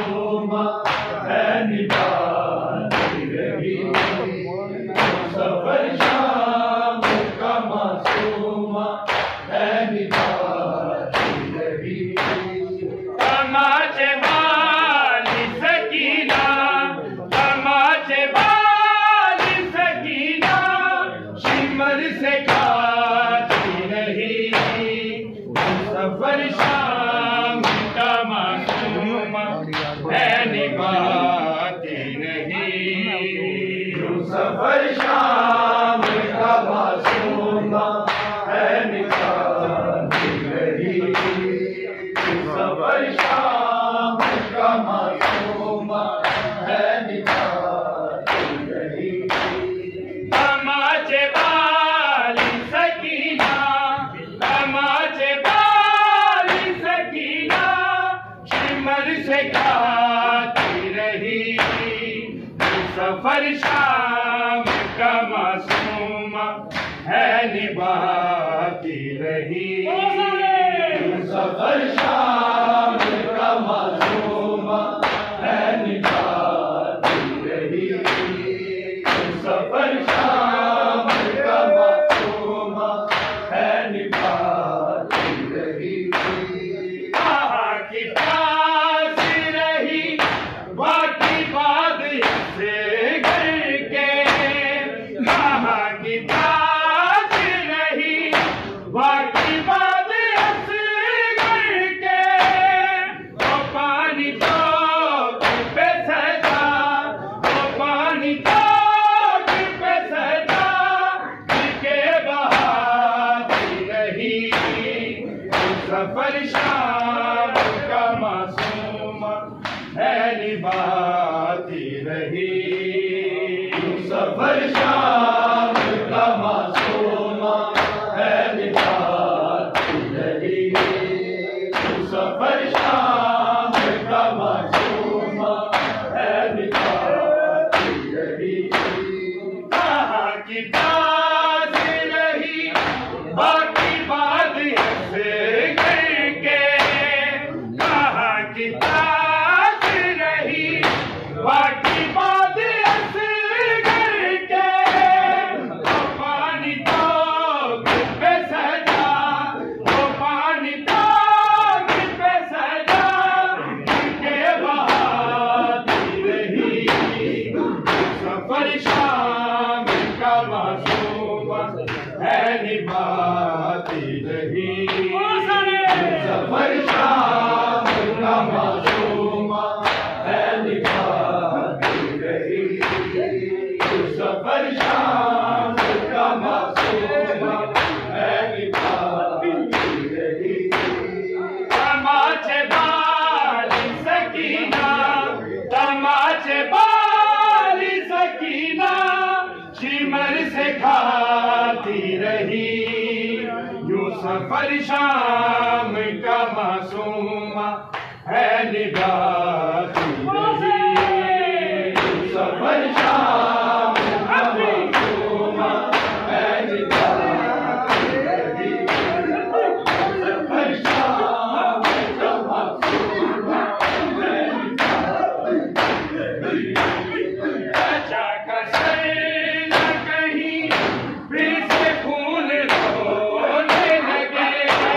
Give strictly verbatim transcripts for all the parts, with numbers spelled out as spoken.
मासूमा है निभाती रही, सफर शाम का मासूमा है निभाती रही। तमाचे वाली सकीना, तमाचे वाली सकीना, शिमर से खाती रही, सफर शाम का मासूमा है निभाती रही, सफर शाम का मासूमा है निभाती रही, सफर शाम का मासूमा है निभाती रही। तमाचे वाली सकीना, तमाचे वाली सकीना, शिमर से खाती रही, सफर शाम का मासूमा है निभाती रही, सफर शाम का मासूमा है निभाती रही, सफर शाम का मासूमा है निभाती रही। कहाँ की प्यास रही बाकी बात से घर के, कहाँ की प्यास रही बाकी बात से घर के, वो पानी तो पे सजा, वो पानी तो पे सजा के बहाती रही, सफर शाम का मासूमा है निभाती रही, सफर शाम का मासूमा है निभाती रही, सफर शाम का मासूमा है निभाती रही। कहाँ की प्यास रही बाकी बात से घर के, कहाँ की प्यास रही बाकी बात से घर के, वो पानी तो पे सजा, वो पानी तो पे सजा के बहाती रही, सफर शाम का मासूमा है निभाती रही, सफर शाम का मासूमा है निभाती रही, सफर शाम का मासूमा है निभाती रही। तमाचे वाली सकीना, तमाचे वाली सकीना, शिमर से खाती रही, यूं सफर शाम का मासूमा है निभाती रही, सफर शाम का मासूमा है निभाती रही, सफर शाम का मासूमा है निभाती रही। बचा का सर न कहीं फिर से खून रोने लगे,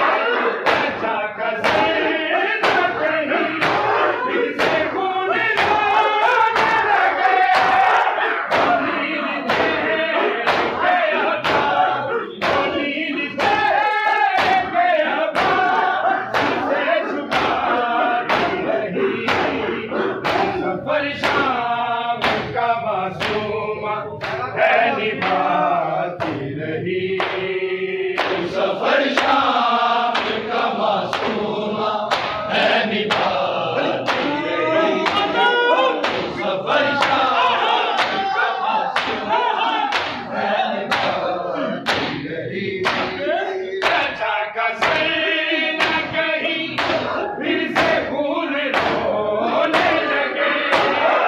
बचा का सर न कहीं फिर से खून रोने लगे, वो नींद दे गया था, वो नींद दे गया था, उसे छुपाती रही, सफर शाम का मासूमा है निभाती रही, सफर शाम का मासूमा है निभाती रही, सफर शाम का मासूमा है निभाती रही। बचा का सर न कहीं फिर से खून रोने लगे,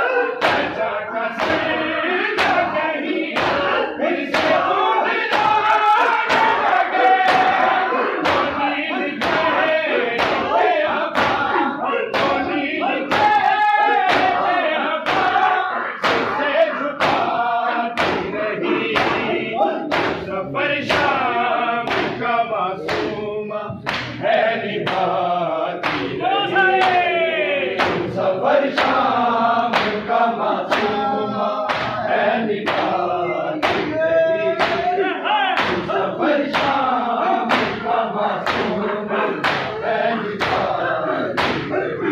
सफर शाम का मासूमा है निभाती रही, सफर शाम का मासूमा है निभाती रही।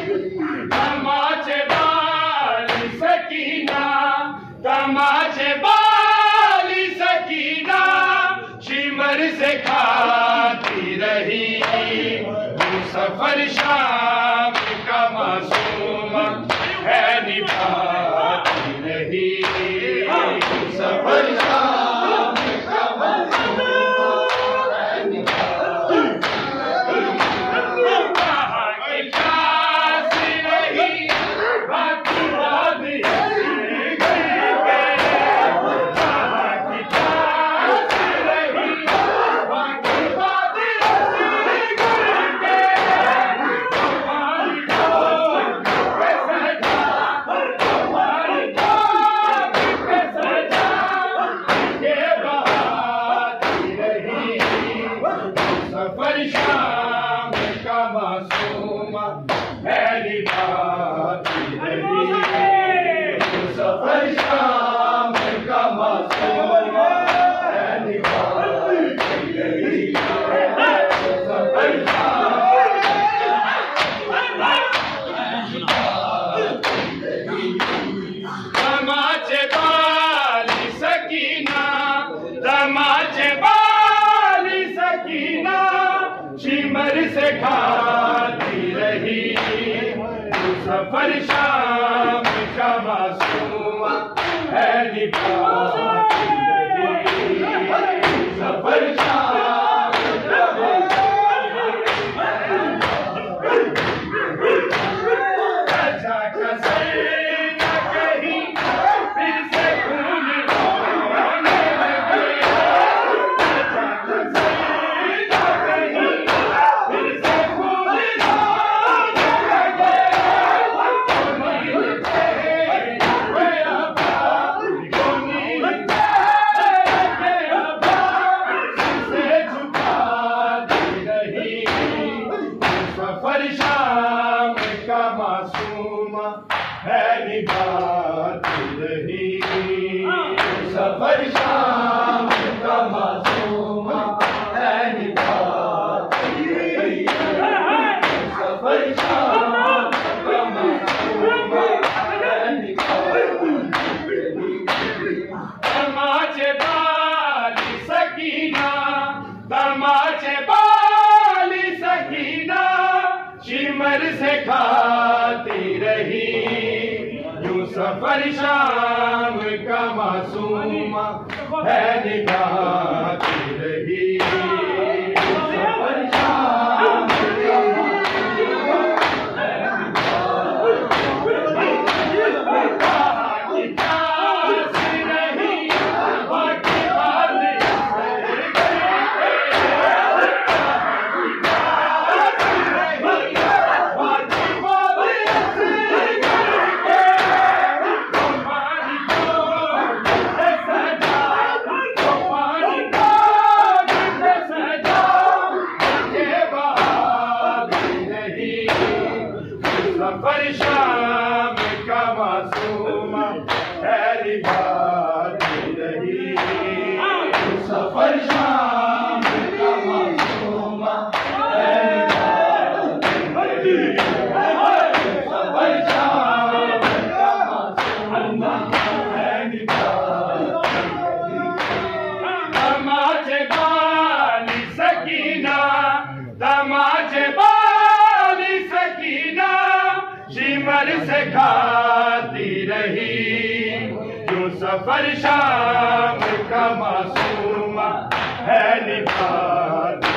तमाचे बाली सकीना, तमाचे बाली सकीना, शिमर से खाती रही, सफर शाम का मासूमा है निभाती रही, सफर शाम का मासूमा है निभाती रही। कहाँ की प्यास रही, बाकी बात हंसी गई है। कहाँ की प्यास रही, बाकी बात हंसी गई है। हमारी डोर पे सजा, हमारी डोर पे सजा, ये बहाती रही, सफर शाम का मासूमा है निभाती रही, सफर शाम का मासूमा है निभाती रही, सफर शाम तमाचे बाली सकीना, तमाचे बाली सकीना, शिमर से खाती रही, सफर शाम का मासूमा है निभाती रही, सफर शाम का अच्छा कसर न कहीं, फिर से खून होने लगे। अच्छा कसर न कहीं, फिर से खून होने लगे। नींद हुए अब्बा, नींद हुए अब्बा, से झुकाती रही, सफर शाम का मासूमा है निभाती रही, सफर शाम का मासूमा है निभाती रही, सफर शाम का मासूमा है निभाती रही। तमाचे बाली सकीना, तमाचे बाली सकीना, शिमर से खाती रही, यूं सफर शाम का मासूमा है निभाती रही, सफर शाम का मासूमा है निभाती रही। कहाँ की प्यास रही, बाकी बात हंसी गई है। कहाँ की प्यास रही, बाकी बात हंसी गई है। हमारी डोर पे सजा, हमारी डोर पे सजा, ये बहाती रही, सफर शाम का मासूमा है निभाती रही, सफर शाम का मासूमा है निभाती रही, सफर शाम का मासूमा है निभाती रही। तमाचे बाली सकीना, तमाचे बाली सकीना, शिमर से खाती रही, जो सफर शाम का मासूमा है निभाती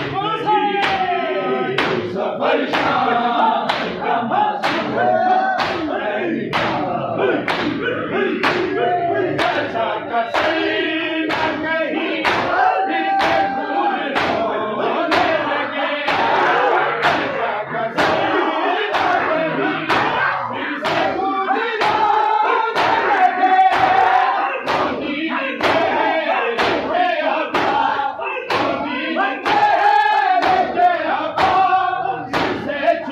रही, सफर शाम का मासूमा है निभाती रही। अच्छा कसर न कहीं, फिर से खून होने लगे। अच्छा कसर न कहीं, फिर से खून होने लगे। नींद हुए अब्बा, नींद हुए अब्बा, से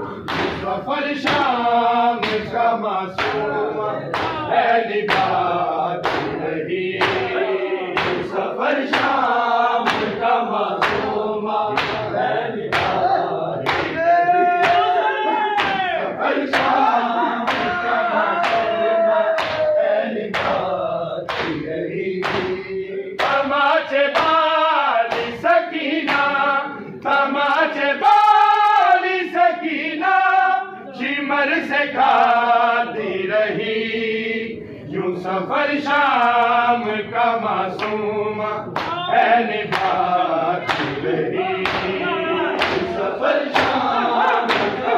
सफर शाम का मासूम है निभाती रही, सफर शाम का मासूम है निभाती रही, सफर शाम का मासूम है निभाती रही। तमाचे बाली सकीना, तमाचे बाली सकीना शिमर से खाती रही, यूं सफर शाम का मासूम है निभाती रही, सफर शाम का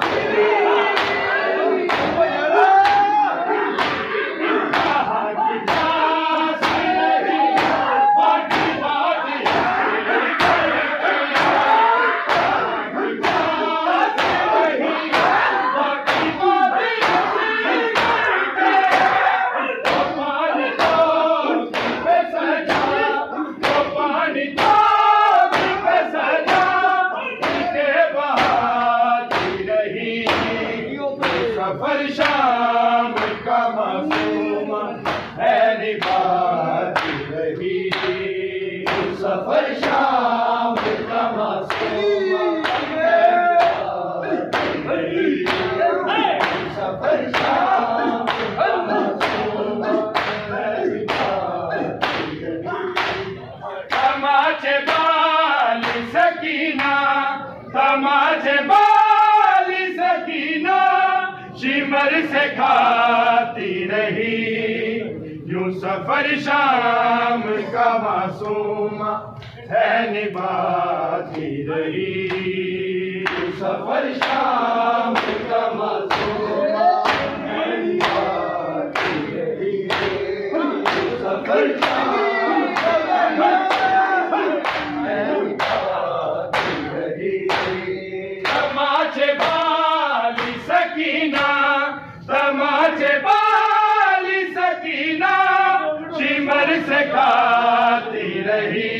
सफर शाम का मासूम है निभाती रही, सफर शाम का मासूम है निभाती रही, सफर शाम का मासूम है निभाती रही। तमाचे बाली सकीना, तमाचे बाली सकीना शिमर से खाती रही, यूं सफर शाम का मासूम है निभाती रही, सफर शाम का मासूम है निभाती रही, सफर शाम का मासूम है निभाती रही। तमाचे बाली सकीना, तमाचे बाली सकीना शिमर से खाती रही,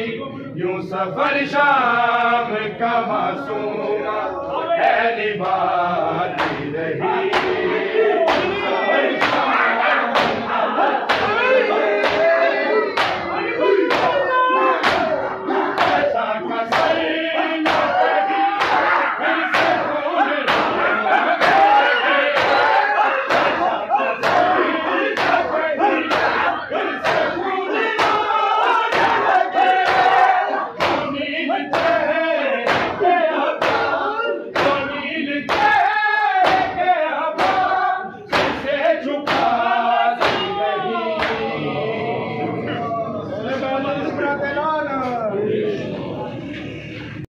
यूं सफर शाम का मासूम है निभा